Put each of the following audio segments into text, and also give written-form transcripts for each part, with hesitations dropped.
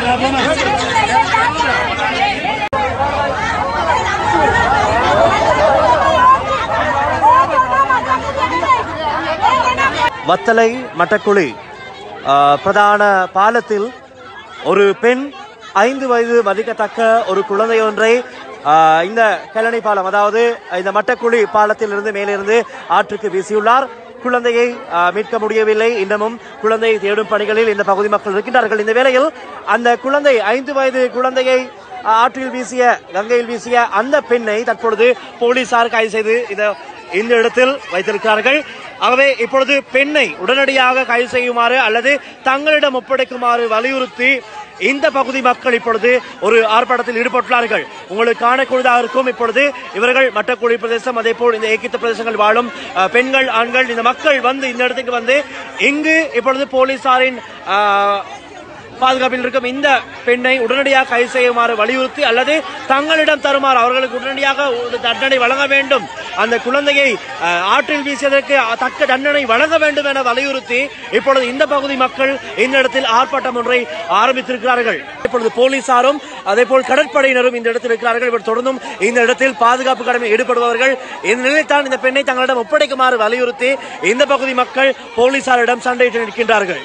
வத்தலை மட்டக்குழி பிரதான பாலத்தில் ஒரு பெண் 5 வயது மதிக்கத்தக்க ஒரு குழந்தை ஒன்றை இந்த கல்லணை பாலம், அதாவது இந்த மட்டக்குழி பாலத்திலிருந்து மேலிருந்து ஆற்றுக்கு வீசியுள்ளார். குழந்தையை மீட்க முடியவில்லை. இன்னமும் குழந்தையை தேடும் பணிகளில் இந்த பகுதி மக்கள் இருக்கின்றார்கள். இந்த வேளையில் அந்த குழந்தை 5 வயது குழந்தையை ஆற்றில் வீசிய, கங்கையில் வீசிய அந்த பெண்ணை தற்பொழுது போலீசார் கைது செய்து இந்த இடத்தில் வைத்திருக்கிறார்கள். ஆகவே இப்பொழுது பெண்ணை உடனடியாக கைது செய்யுமாறு அல்லது தங்களிடம் ஒப்படைக்குமாறு வலியுறுத்தி இந்த பகுதி மக்கள் இப்பொழுது ஒரு ஆர்ப்பாட்டத்தில் ஈடுபட்டுள்ளார்கள். உங்களுக்கு காணக்கூடியதாக இருக்கும். இப்பொழுது இவர்கள் மட்டக்குழி பிரதேசம், அதே போல் இந்த ஏகித்த பிரதேசங்கள் வாழும் பெண்கள், ஆண்கள், இந்த மக்கள் வந்து இந்த இடத்துக்கு வந்து இங்கு இப்பொழுது போலீசாரின் பாதுகாப்பில் இருக்கும் இந்த பெண்ணை உடனடியாக கைது செய்யுமாறு வலியுறுத்தி அல்லது தங்களிடம் தருமாறு, அவர்களுக்கு உடனடியாக தண்டனை வழங்க வேண்டும், அந்த குழந்தையை ஆற்றில் வீசியதற்கு தக்க தண்டனை வழங்க வேண்டும் என வலியுறுத்தி இப்பொழுது இந்த பகுதி மக்கள் இந்த இடத்தில் ஆர்ப்பாட்டம் ஒன்றை ஆரம்பித்திருக்கிறார்கள். இப்பொழுது போலீசாரும் அதே போல் கடற்படையினரும் இந்த இடத்தில் இருக்கிறார்கள். இவர் தொடர்ந்தும் இந்த இடத்தில் பாதுகாப்பு கடமையில் ஈடுபடுபவர்கள். இந்த நிலைத்தான் இந்த பெண்ணை தங்களிடம் ஒப்படைக்குமாறு வலியுறுத்தி இந்த பகுதி மக்கள் போலீசாரிடம் சண்டையிட்டு நிற்கின்றார்கள்.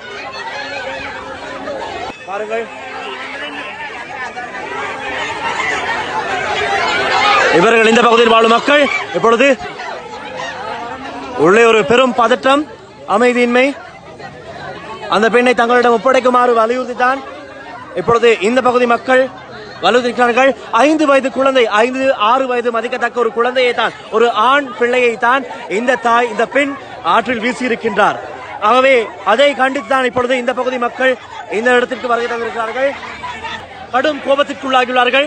பாருங்கள், இவர்கள் இந்த பகுதியில் வாழும் மக்கள் இப்பொழுது உள்ளே ஒரு பெரும் பதட்டம், அமைதியின்மை. அந்த பெண்ணை தங்களிடம் ஒப்படைக்குமாறு வலியுறுத்தித்தான் இப்பொழுது இந்த பகுதி மக்கள் வலியுறுத்தினார்கள். 5 வயது குழந்தை, 5-6 வயது மதிக்கத்தக்க ஒரு குழந்தையை தான், ஒரு ஆண் பிள்ளையை தான் இந்த தாய், இந்த பெண் ஆற்றில் வீசியிருக்கின்றார். ஆகவே அதை கண்டித்துதான் இப்பொழுது இந்த பகுதி மக்கள் இந்த இடத்திற்கு வருகை தந்திருக்கிறார்கள். கடும் கோபத்திற்குள்ளாகியுள்ளார்கள்.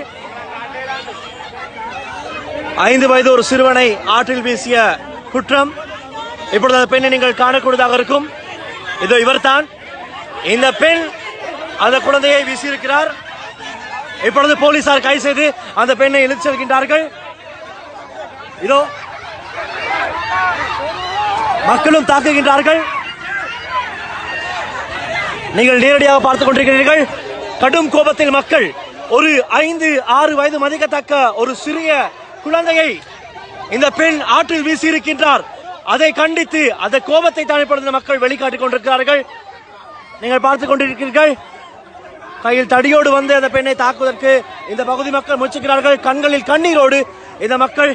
5 வயது ஒரு சிறுவனை ஆற்றில் வீசிய குற்றம். இப்பொழுது அந்த பெண்ணை நீங்கள் காணக்கூடியதாக இருக்கும். இதோ இவர்தான் இந்த பெண், அந்த குழந்தையை வீசியிருக்கிறார். இப்பொழுது போலீசார் கைது செய்து அந்த பெண்ணை இழுத்து செல்கின்றார்கள். இதோ மக்களும் தாக்குகின்றார்கள். நீங்கள் நேரடியாக பார்த்துக் கொண்டிருக்கிறீர்கள். கடும் கோபத்தில் மக்கள் ஒரு 5-6 வயது மதிக்கத்தக்க ஒரு சிறிய குழந்தையை இந்த பெண் ஆற்றில் வீசியிருக்கின்றார். அதை கண்டித்து அந்த கோபத்தை தான் இப்பொழுது மக்கள் வெளிக்காட்டிக் கொண்டிருக்கிறார்கள். நீங்கள் பார்த்துக் கொண்டிருக்கிறீர்கள். கையில் தடியோடு வந்து அந்த பெண்ணை தாக்குவதற்கு இந்த பகுதி மக்கள் முயற்சிக்கிறார்கள். கண்களில் கண்ணீரோடு இந்த மக்கள்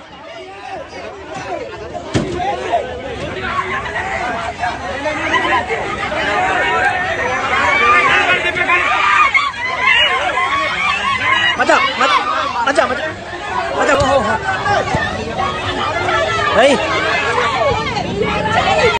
மச்சா